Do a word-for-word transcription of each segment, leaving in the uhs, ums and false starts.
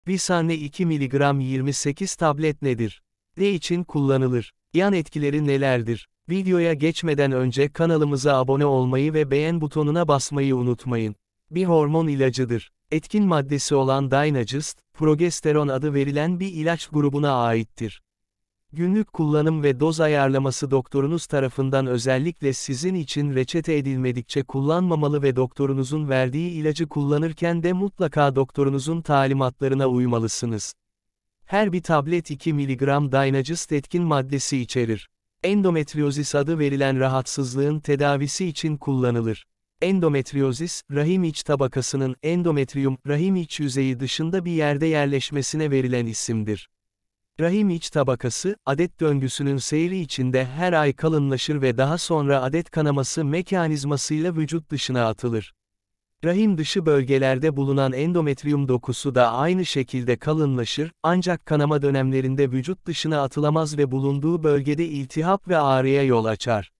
Visane iki miligram yirmi sekiz tablet nedir? Ne için kullanılır? Yan etkileri nelerdir? Videoya geçmeden önce kanalımıza abone olmayı ve beğen butonuna basmayı unutmayın. Bir hormon ilacıdır. Etkin maddesi olan Dynagist, progesteron adı verilen bir ilaç grubuna aittir. Günlük kullanım ve doz ayarlaması doktorunuz tarafından özellikle sizin için reçete edilmedikçe kullanmamalı ve doktorunuzun verdiği ilacı kullanırken de mutlaka doktorunuzun talimatlarına uymalısınız. Her bir tablet iki miligram Dynagist etkin maddesi içerir. Endometriozis adı verilen rahatsızlığın tedavisi için kullanılır. Endometriozis, rahim iç tabakasının endometrium, rahim iç yüzeyi dışında bir yerde yerleşmesine verilen isimdir. Rahim iç tabakası, adet döngüsünün seyri içinde her ay kalınlaşır ve daha sonra adet kanaması mekanizmasıyla vücut dışına atılır. Rahim dışı bölgelerde bulunan endometrium dokusu da aynı şekilde kalınlaşır, ancak kanama dönemlerinde vücut dışına atılamaz ve bulunduğu bölgede iltihap ve ağrıya yol açar.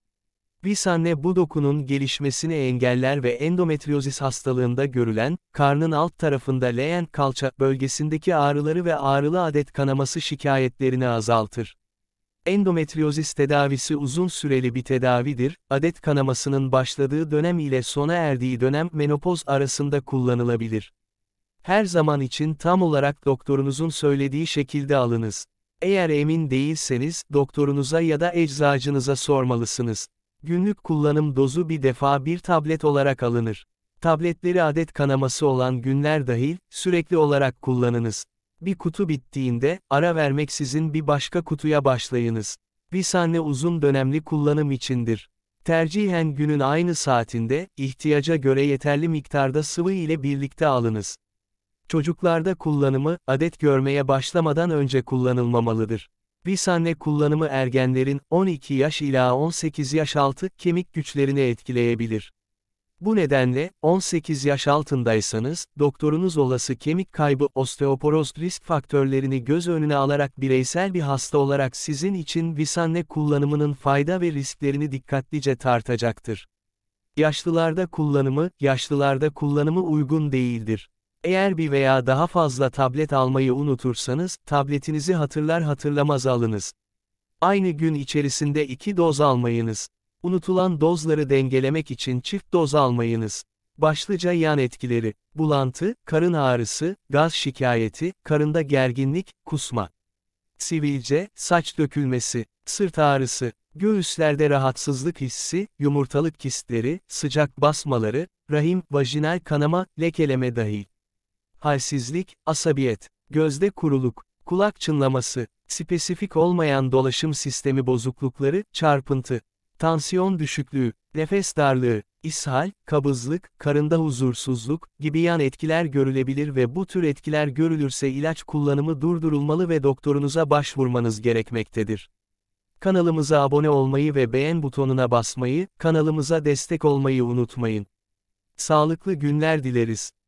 Visane bu dokunun gelişmesini engeller ve endometriozis hastalığında görülen, karnın alt tarafında leğen kalça bölgesindeki ağrıları ve ağrılı adet kanaması şikayetlerini azaltır. Endometriozis tedavisi uzun süreli bir tedavidir, adet kanamasının başladığı dönem ile sona erdiği dönem menopoz arasında kullanılabilir. Her zaman için tam olarak doktorunuzun söylediği şekilde alınız. Eğer emin değilseniz, doktorunuza ya da eczacınıza sormalısınız. Günlük kullanım dozu bir defa bir tablet olarak alınır. Tabletleri adet kanaması olan günler dahil, sürekli olarak kullanınız. Bir kutu bittiğinde, ara vermeksizin bir başka kutuya başlayınız. Visane uzun dönemli kullanım içindir. Tercihen günün aynı saatinde, ihtiyaca göre yeterli miktarda sıvı ile birlikte alınız. Çocuklarda kullanımı, adet görmeye başlamadan önce kullanılmamalıdır. Visane kullanımı ergenlerin, on iki yaş ila on sekiz yaş altı, kemik güçlerini etkileyebilir. Bu nedenle, on sekiz yaş altındaysanız, doktorunuz olası kemik kaybı osteoporoz risk faktörlerini göz önüne alarak bireysel bir hasta olarak sizin için Visane kullanımının fayda ve risklerini dikkatlice tartacaktır. Yaşlılarda kullanımı, yaşlılarda kullanımı uygun değildir. Eğer bir veya daha fazla tablet almayı unutursanız, tabletinizi hatırlar hatırlamaz alınız. Aynı gün içerisinde iki doz almayınız. Unutulan dozları dengelemek için çift doz almayınız. Başlıca yan etkileri, bulantı, karın ağrısı, gaz şikayeti, karında gerginlik, kusma. Sivilce, saç dökülmesi, sırt ağrısı, göğüslerde rahatsızlık hissi, yumurtalık kistleri, sıcak basmaları, rahim, vajinal kanama, lekeleme dahil. Halsizlik, asabiyet, gözde kuruluk, kulak çınlaması, spesifik olmayan dolaşım sistemi bozuklukları, çarpıntı, tansiyon düşüklüğü, nefes darlığı, ishal, kabızlık, karında huzursuzluk gibi yan etkiler görülebilir ve bu tür etkiler görülürse ilaç kullanımı durdurulmalı ve doktorunuza başvurmanız gerekmektedir. Kanalımıza abone olmayı ve beğen butonuna basmayı, kanalımıza destek olmayı unutmayın. Sağlıklı günler dileriz.